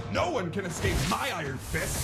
No one can escape my Iron Fist!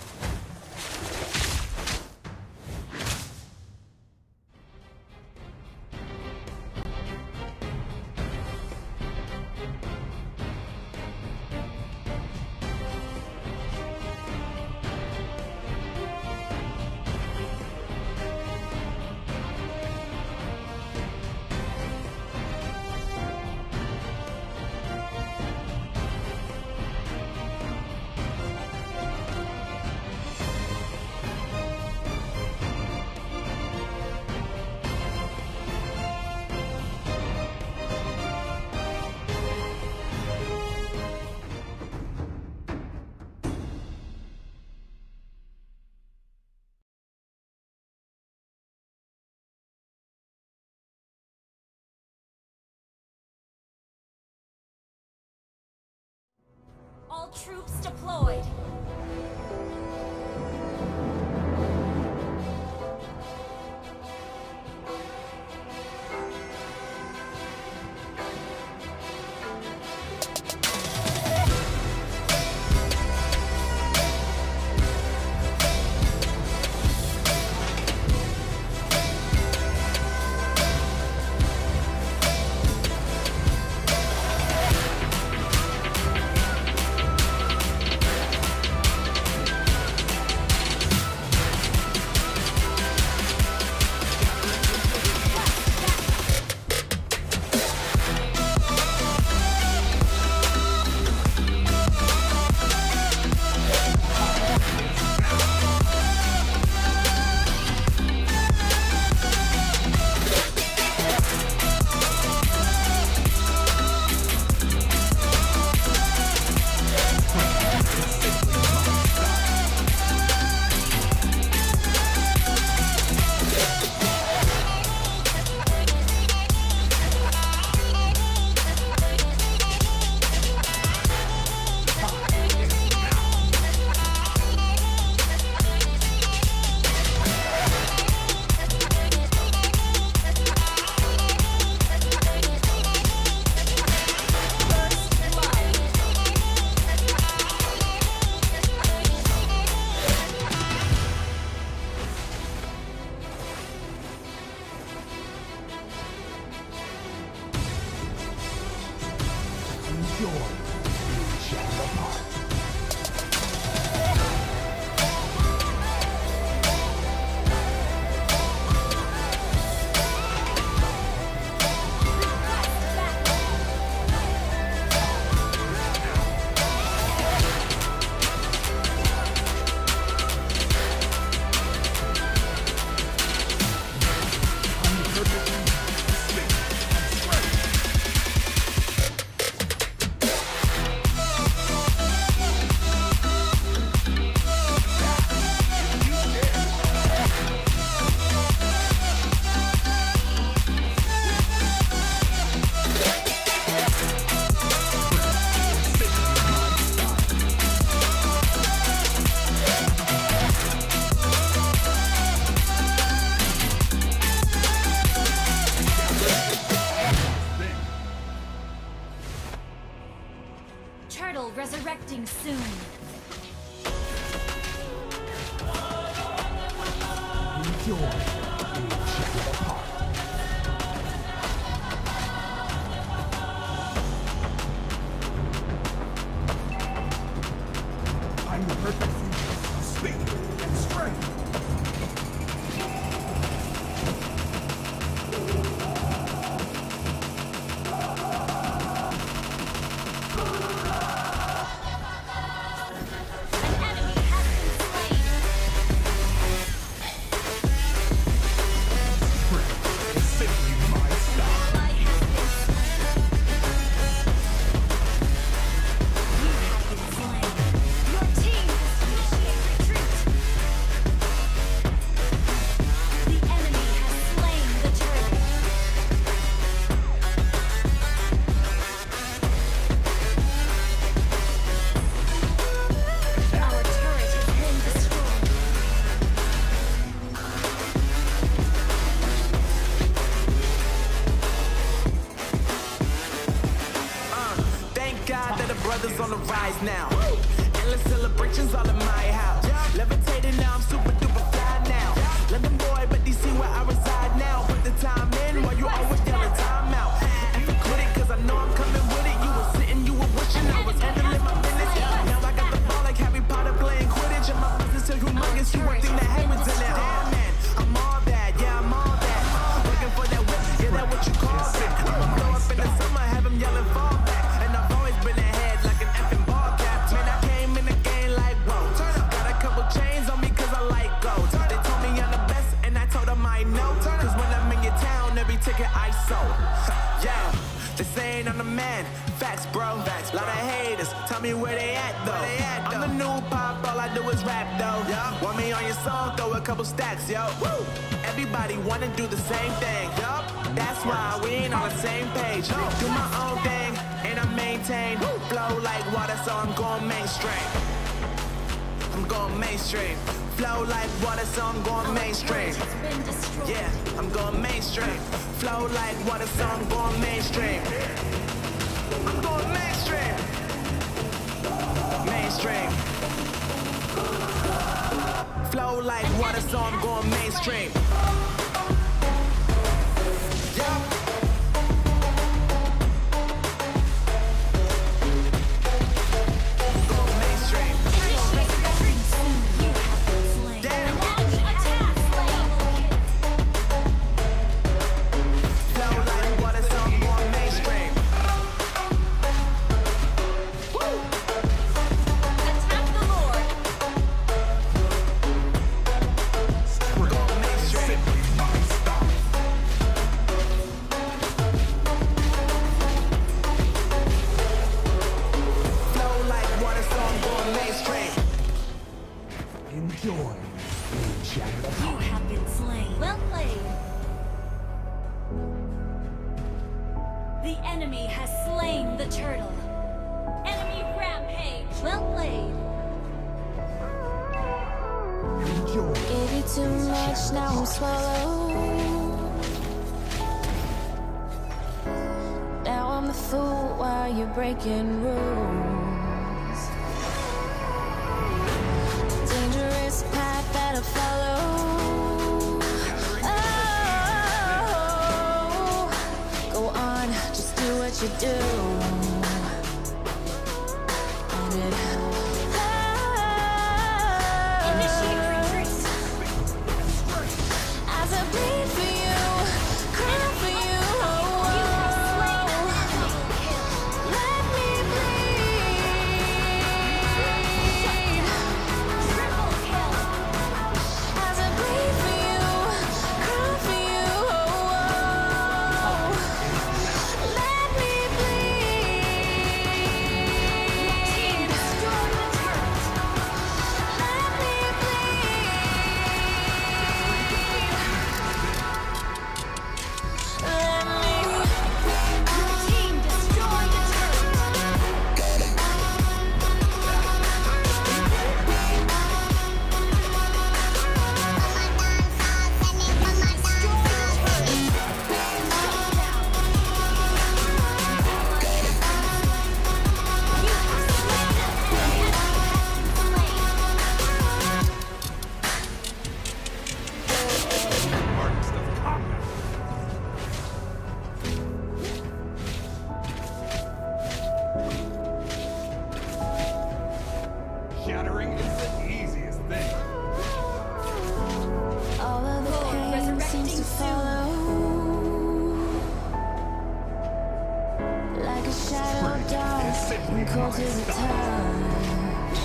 All troops deployed. Turtle resurrecting soon. Enjoy being shattered apart. I'm the perfect fusion of speed and strength. Brothers on the rise now. Endless celebrations all in my house. Levitating now, I'm super duper fly now. London boy, but DC where I reside now. Put the time in while you always yelling time out. And you quit it, cause I know I'm coming with it. You were sitting, you were wishing I was handling my business. Now I got the ball like Harry Potter playing Quidditch. And my business is humongous, you would think that Hayward's in it. Damn man, I'm all that, yeah, I'm all that. Looking for that whip, yeah, that what you call that. I'ma blow up in the summer, have him yelling fall back. And I've always been ahead like an effing ball cap. Man, I came in the game like, whoa. Got a couple chains on me cause I like gold. They told me I'm the best and I told them I know. Cause when I'm in your town, every ticket I sold. Yeah, they saying I'm the man. Facts, bro. Lot of haters, tell me where they at though. I'm the new pop, all I do is rap though. Want me on your song, throw a couple stacks, yo. Woo! Everybody wanna do the same thing, yo. That's why we ain't on the same page. Do my own thing, and I maintain. Flow like water, so I'm going mainstream. I'm going mainstream. Flow like water, so I'm going mainstream. Yeah, I'm going mainstream. Flow like water, so I'm going mainstream. I'm going mainstream. Mainstream. Flow like water, so I'm going mainstream. Yeah. Going mainstream. Damn. Flow like water, so I'm going mainstream. Attack the Lord. Going mainstream. Flow like water, so I'm going mainstream. Enjoy, shadow. You have been slain. Well played. The enemy has slain the turtle. Enemy rampage. Well played. Enjoy. Gave you too much, now I'm swallowed. Now I'm the fool while you're breaking rules. Dangerous path that I follow. Oh, go on, just do what you do. And it Initiate retreat. as I bleed for you, cry for you. You have slain an enemy. Let me bleed. Triple kill. As I bleed for you, cry for you. Let me bleed. Team destroy the turret. Let me bleed. Let me. Your team destroy the turret. Shattering is the easiest thing. All of the Lord, pain resurrecting seems to soon. follow like a shadow dark and cold to the touch.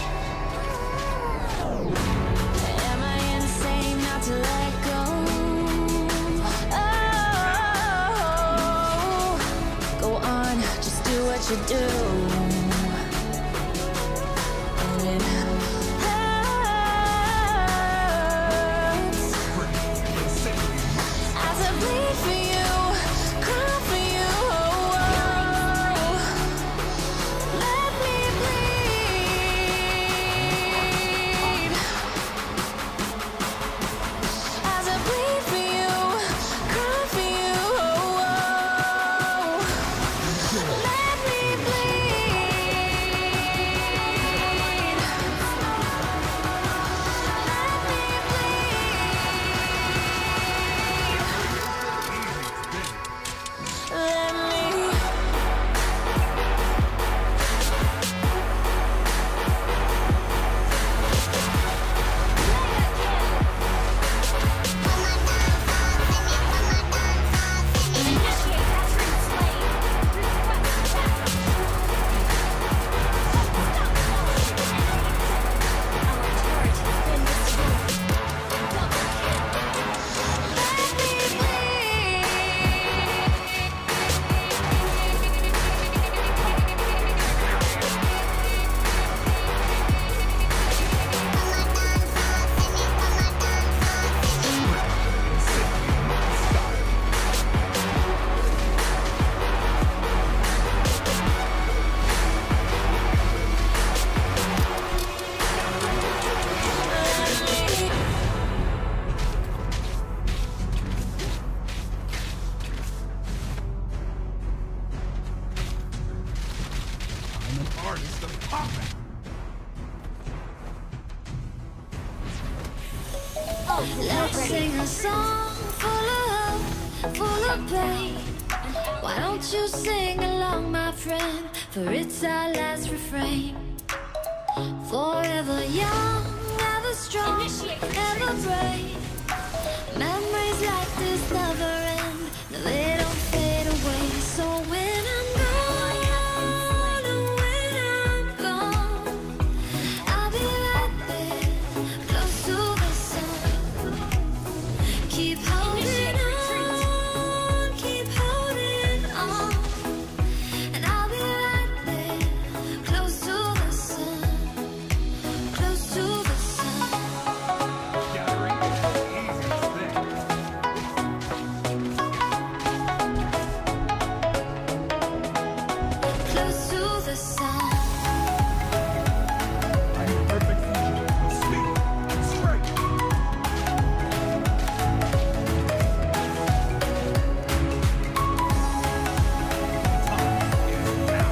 Am I insane not to let go? Oh, go on, just do what you do. And it hurts. As I bleed for you, cry for you. Let me bleed. As I bleed for you, cry for you. Let me bleed. Hardest of popping. Let's sing a song full of hope, full of pain. Why don't you sing along, my friend? For it's our last refrain. Forever young, ever strong, ever brave. Memories like this never end. No, they don't fade away. So when I'm gone, oh, when I'm gone, I'll be right there, close to the sun. Keep holding on, keep holding on, and I'll be right there, close to the sun, close to the sun. Gathering is the easiest thing. Close to the sun. I'm perfect fusion. Speak and straight. Time is now.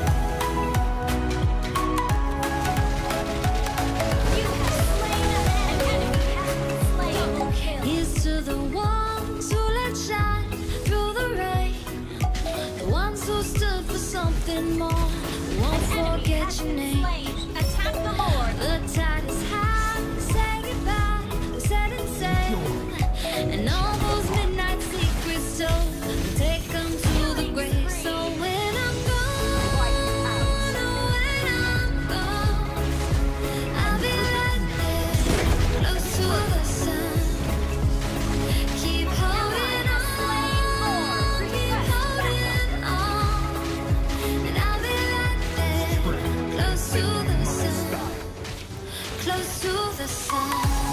You have slain an enemy. Double kill. Here's to the ones who let shine through the rain, the ones who stood for something more, who won't forget your name. Attack the Lord. The tide is high, say goodbye, we set and sail, and all those midnight secrets told, we'll take them to the grave. So when I'm gone, oh, when I'm gone, I'll be right there, close to the sun. Keep holding on, keep holding on, and I'll be right there, close to the sun, close to the sun.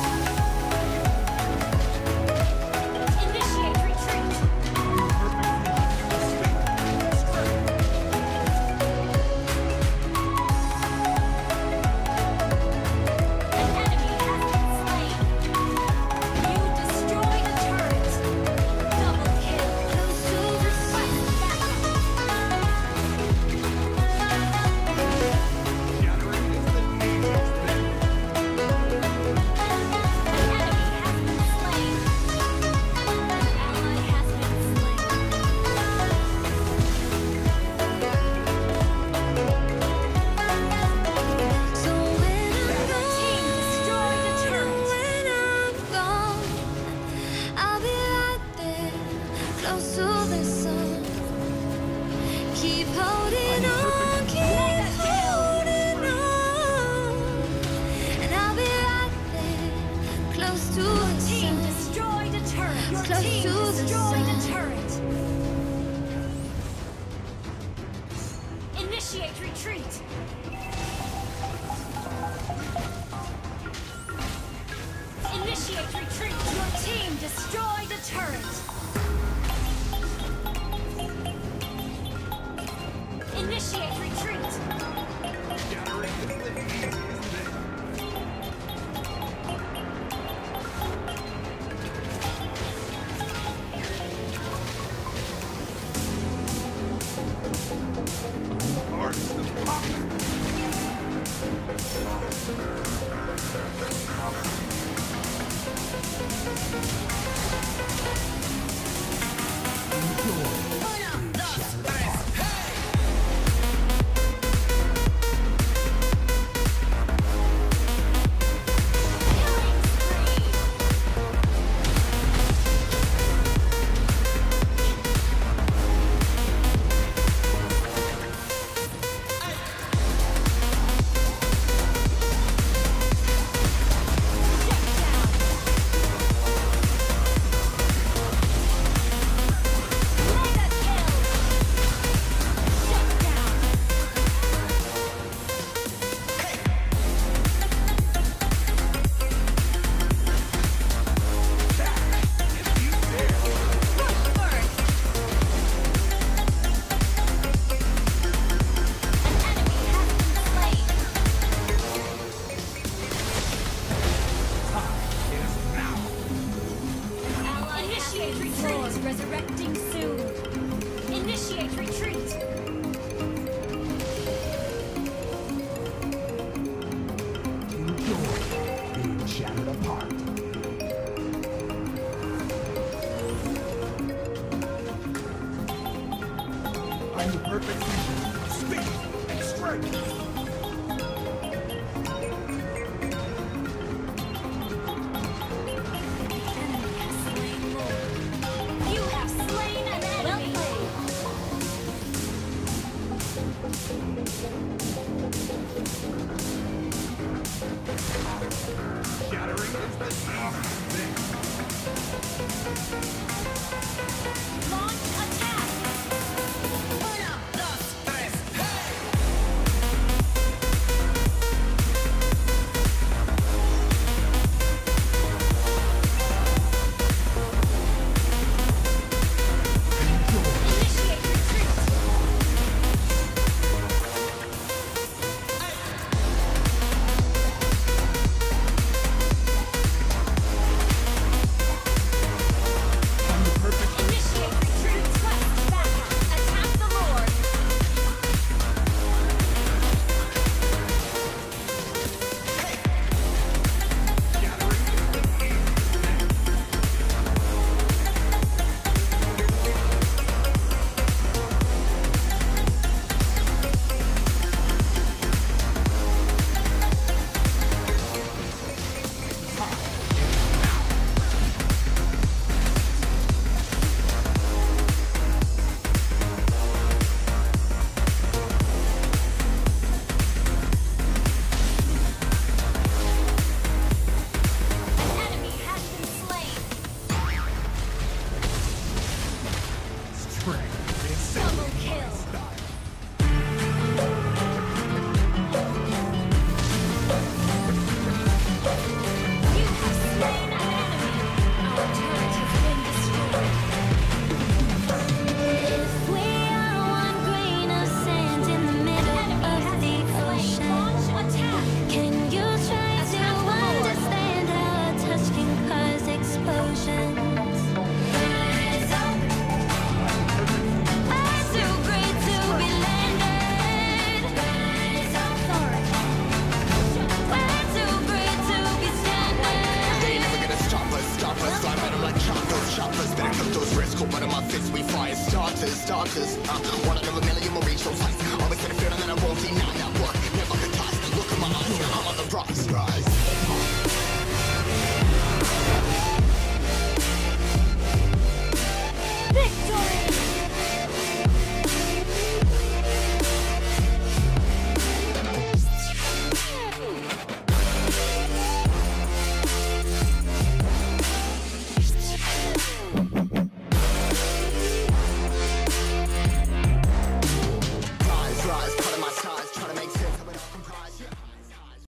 Initiate retreat. An enemy has been slain. You destroyed a turret. Double kill. Close to the sun. Gathering is the easiest thing. An enemy has been slain. An ally has been slain. So when I'm Team destroyed a turret. when I'm gone, I'll be right there, close to the sun. Keep holding on, keep holding on, and I'll be right there, close to the Team sun. destroyed a turret. Your Close team to the destroyed a sun. turret. Initiate retreat. Initiate retreat. Your team destroyed a turret. Initiate retreat. Gathering is the easiest thing. Hardest of popping. Killing spree. Shut down. I'm the perfect fusion of speed and strength. You have slain an enemy. Shattering is the thing. Launch attack. Una, dos, tres, hey! Initiate retreat. I'm the perfect. Initiate retreat. Request backup. Attack the Lord. An enemy has been slain. Strength is Double kill. You have slain an enemy. Our turret has been destroyed. If we are one grain of sand in the middle Enemy of has the been slain. ocean, Launch attack. can you try to Attack the Lord. understand how a touch can cause explosions? I'm too great to be landed. We're too great to be standing. They never gonna stop us. Slime at them like choppers. Better cook those wrists, cool one of my fists, we fire starters. One out of a million will reach those heights. Always in the feeling that I won't deny. Not work, never could toss. Look at my eyes, I'm on the rise.